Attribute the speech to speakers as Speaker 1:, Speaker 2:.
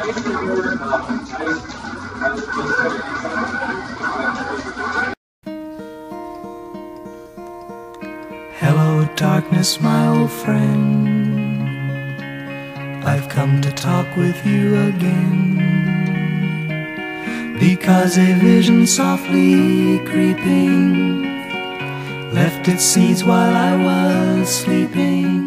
Speaker 1: Hello darkness, my old friend, I've come to talk with you again, because a vision softly creeping left its seeds while I was sleeping.